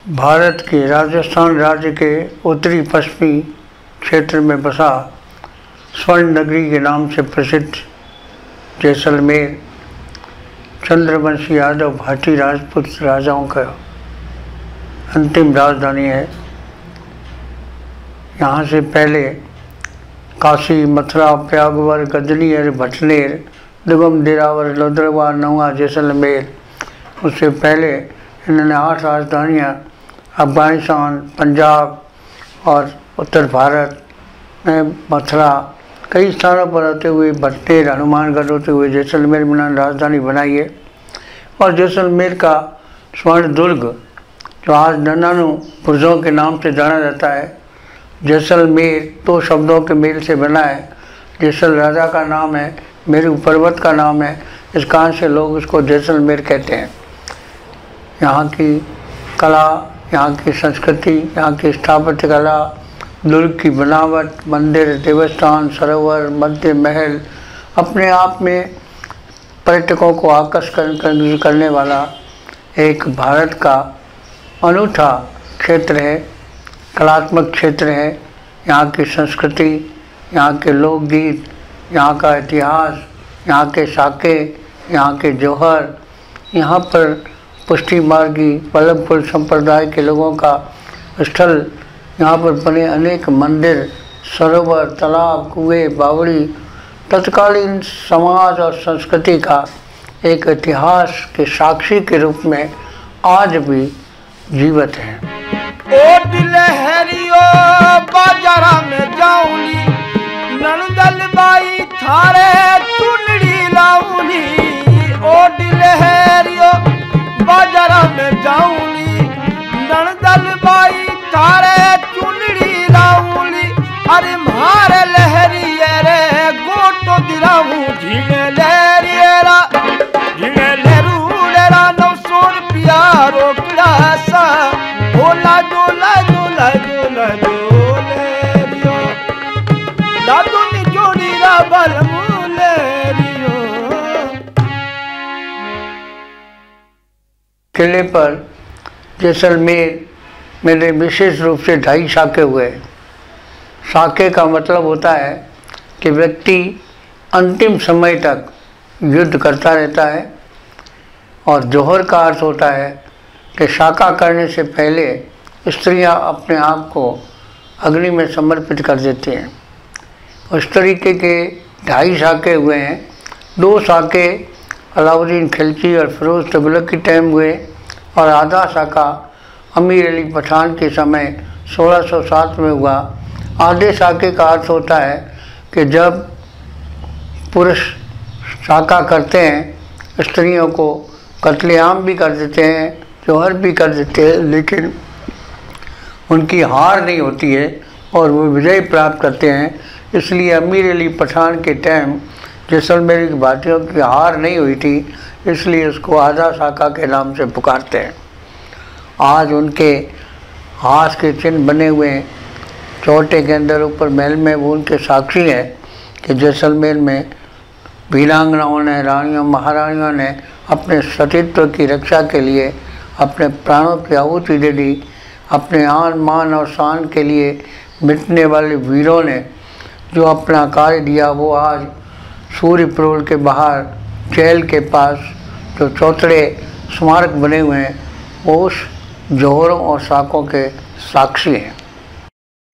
भारत के राजस्थान राज्य के उत्तरी पश्चिमी क्षेत्र में बसा स्वर्ण नगरी के नाम से प्रसिद्ध जैसलमेर चंद्रवंशी यादव भाटी राजपूत राजाओं का अंतिम राजधानी है। यहाँ से पहले काशी, मथुरा, प्रयागवर, गजनी, भटनेर, दुगम, देरावर, लोद्रवा, नौआ, जैसलमेर, उससे पहले इन्होंने 8 राजधानियाँ अफगानिस्तान, पंजाब और उत्तर भारत में मथुरा कई स्थानों पर होते हुए भटनेर, हनुमानगढ़ होते हुए जैसलमेर में इन्होंने राजधानी बनाई है। और जैसलमेर का स्वर्ण दुर्ग जो आज नन्नानू बुर्जों के नाम से जाना जाता है। जैसलमेर 2 शब्दों के मेल से बना है। जैसल राजा का नाम है, मेरू पर्वत का नाम है, इस कारण से लोग इसको जैसलमेर कहते हैं। यहाँ की कला, यहाँ की संस्कृति, यहाँ की स्थापत्य कला, दुर्ग की बनावट, मंदिर, देवस्थान, सरोवर, मध्य महल अपने आप में पर्यटकों को आकर्षित करने वाला एक भारत का अनूठा क्षेत्र है, कलात्मक क्षेत्र है। यहाँ की संस्कृति, यहाँ के लोकगीत, यहाँ का इतिहास, यहाँ के साके, यहाँ के जौहर, यहाँ पर पुष्टि मार्गी वल्लभपुर संप्रदाय के लोगों का स्थल, यहाँ पर बने अनेक मंदिर, सरोवर, तालाब, कुएं, बावड़ी तत्कालीन समाज और संस्कृति का एक इतिहास के साक्षी के रूप में आज भी जीवित है। ओ दिलहरियो बाजारा में जाऊंगी, नंदल बाई थारे चुनड़ी लाऊंगी। ओ दिलहरियो बाजारा में जाऊंगी, नंदल बाई थारे चुनड़ी लाऊंगी। अरे मारे लहरिये रे गोटो दिलाऊं, झीले लहरियेरा झीले लहरूड़ेरा 900 रुपया रोकड़ा सा। ओ लाजो लाजो लाजो लाजो लहरियो लाजो निजोड़ी रा बलमू लहरियो। किले पर जैसलमेर में विशेष रूप से 2.5 साके हुए। साके का मतलब होता है कि व्यक्ति अंतिम समय तक युद्ध करता रहता है, और जौहर का अर्थ होता है कि साका करने से पहले स्त्रियां अपने आप को अग्नि में समर्पित कर देती हैं। उस तरीके के 2.5 साके हुए हैं। 2 साके अलाउद्दीन खिलजी और फिरोज तुगलक के टाइम हुए, और आधा साका अमीर अली पठान के समय 1607 में हुआ। आधे साके का अर्थ होता है कि जब पुरुष साका करते हैं, स्त्रियों को कत्लेआम भी कर देते हैं, जौहर भी कर देते हैं, लेकिन उनकी हार नहीं होती है और वो विजय प्राप्त करते हैं। इसलिए अमीर अली पठान के टाइम जैसलमेर की भाटियों की हार नहीं हुई थी, इसलिए उसको आधा साका के नाम से पुकारते हैं। आज उनके हाथ के चिन्ह बने हुए हैं चौटे के अंदर ऊपर महल में, वो उनके साक्षी हैं कि जैसलमेर में वीरांगनाओं ने, रानियों, महारानियों ने अपने सतीत्व की रक्षा के लिए अपने प्राणों की आहुति दे दी। अपने आन, मान और शान के लिए मिटने वाले वीरों ने जो अपना कार्य दिया, वो आज सूर्य प्रोल के बाहर जेल के पास जो चौतरे स्मारक बने हुए हैं, वो उस जौहरों और साकों के साक्षी हैं।